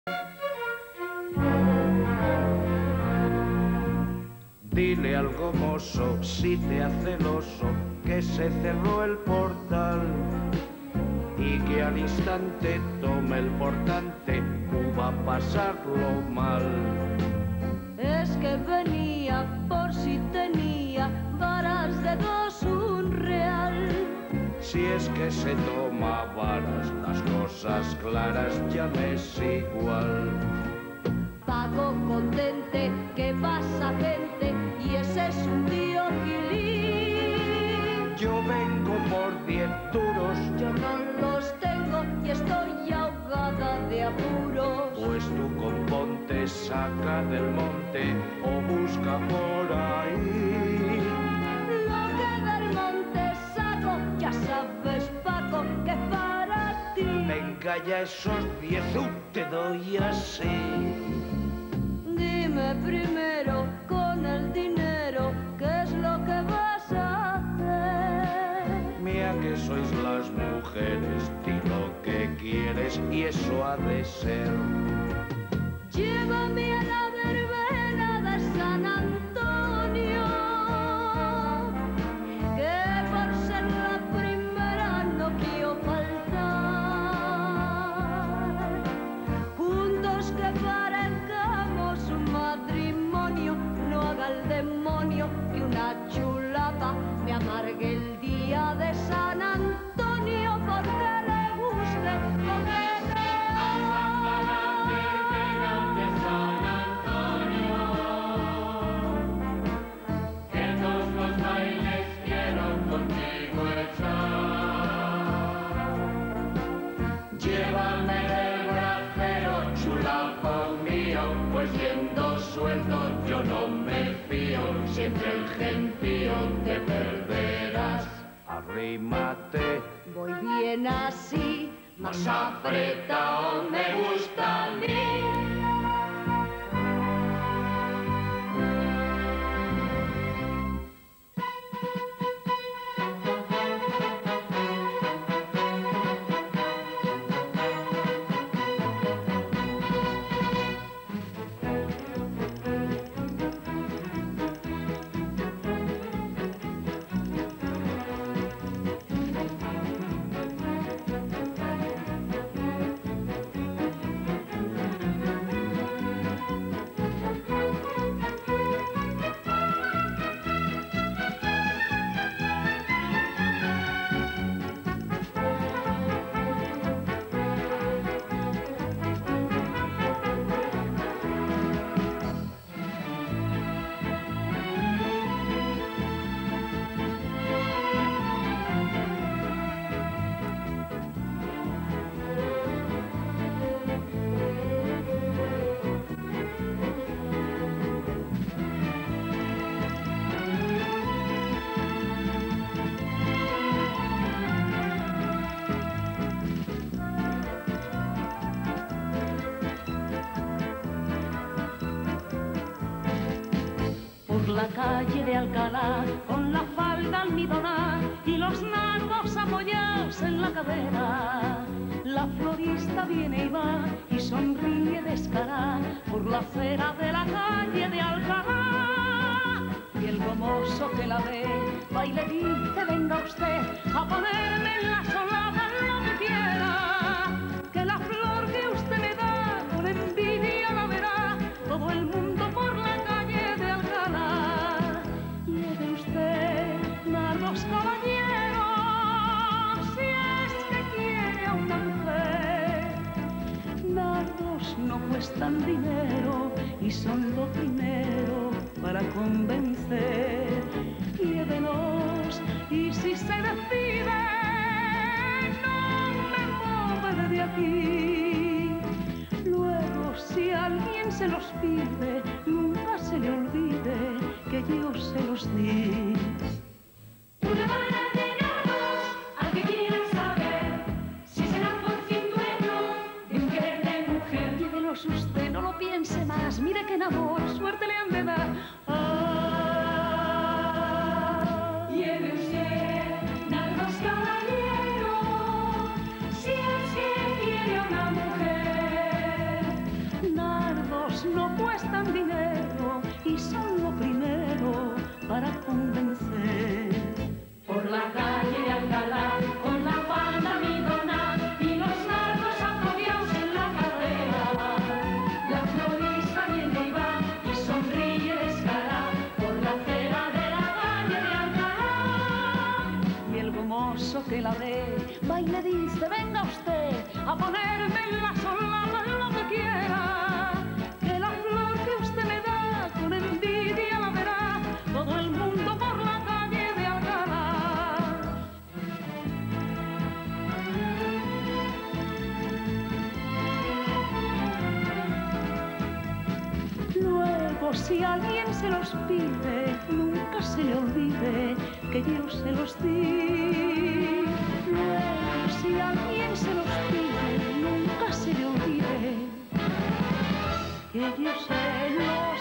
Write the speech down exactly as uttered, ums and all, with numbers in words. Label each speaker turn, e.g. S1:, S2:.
S1: Dile algo, mozo, si te hace el oso, que se cerró el portal y que al instante tome el portante, tú va a pasarlo mal.
S2: Es que venía por si tenía varas de dos un real.
S1: Si es que se toma varas, las cosas claras ya me es igual.
S2: Pago contente, que pasa gente, y ese es un tío Gilín.
S1: Yo vengo por diez duros,
S2: yo no los tengo y estoy ahogada de apuros.
S1: Pues tú componte, saca del monte o busca por ahí.
S2: Lo que del monte saco, ya sabes, Paco, que para ti.
S1: Venga ya esos diez, uh, te doy así.
S2: Dime primero con el dinero qué es lo que vas a hacer.
S1: Mira que sois las mujeres, di lo que quieres y eso ha de ser.
S2: Llévame a la verbena de San Antonio, que por ser la primera no quiero faltar. Juntos que parezcamos un matrimonio, no haga el demonio que una chulapa me amargue el día de San Antonio, porque le guste coquetear.
S1: Llévame del bracero, chulapo mío, pues yendo suelto yo no me fío, siempre el gentío te perderás. Arrímate,
S2: Voy bien así,
S1: más apretado me gusta a mí.
S3: Por la calle de Alcalá, con la falda almidonada y los nardos apoyados en la cadera, la florista viene y va y sonríe descarada por la acera de la calle de Alcalá. Y el gomoso que la ve va y le dice: venga usted a ponerme en la solapa lo que quiera, que la flor que usted me da con envidia la verá todo el mundo por la calle de Alcalá. Lleve usted nardos, caballeros, si es que quiere a una mujer. Nardos no cuestan dinero y son lo primero para convencer. Llévenos y si se decide, no me moveré de aquí. Luego, si alguien se los pide, nunca se le olvide que yo se los di.
S4: Una vara de nardos, al que quieran saber si será por fin dueño de un querer de mujer.
S3: Llévelos usted, no lo piense más, mire que en amor suerte le han de dar. Ah,
S4: Lleve usted nardos, caballero, si es que quiere a una mujer.
S3: se la dé, va y le dice, venga usted a ponerme en la solapa lo que quiera, que la flor que usted me da con envidia la verá todo el mundo por la calle de Alcalá. Luego si alguien se los pide, nunca se le olvide que yo se los di. Luego si alguien se los pide, nunca se le olvide que yo se los